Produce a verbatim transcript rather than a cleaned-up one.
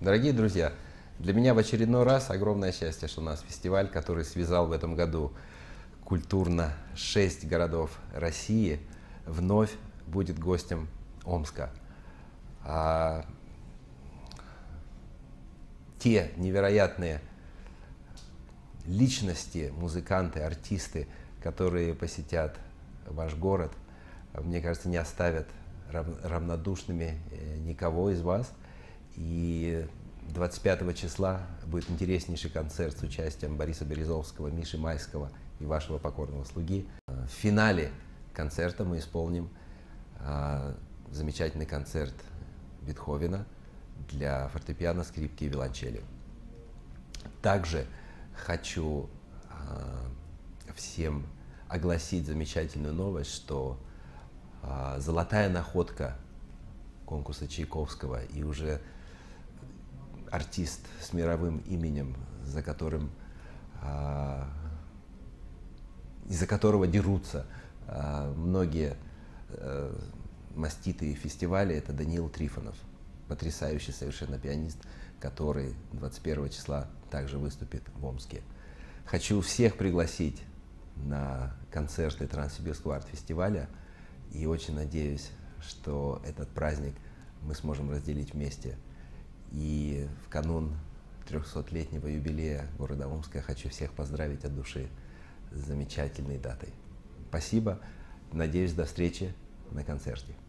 Дорогие друзья, для меня в очередной раз огромное счастье, что у нас фестиваль, который связал в этом году культурно шесть городов России, вновь будет гостем Омска. А те невероятные личности, музыканты, артисты, которые посетят ваш город, мне кажется, не оставят равнодушными никого из вас. И двадцать пятого числа будет интереснейший концерт с участием Бориса Березовского, Миши Майского и вашего покорного слуги. В финале концерта мы исполним а, замечательный концерт Бетховена для фортепиано, скрипки и виолончели. Также хочу а, всем огласить замечательную новость, что а, золотая находка конкурса Чайковского и уже артист с мировым именем, за которым, а, из-за которого дерутся а, многие а, маститые фестивали, это Даниил Трифонов, потрясающий совершенно пианист, который двадцать первого числа также выступит в Омске. Хочу всех пригласить на концерты Транссибирского арт-фестиваля и очень надеюсь, что этот праздник мы сможем разделить вместе. И в канун трехсотлетнего юбилея города Омска я хочу всех поздравить от души с замечательной датой. Спасибо. Надеюсь, до встречи на концерте.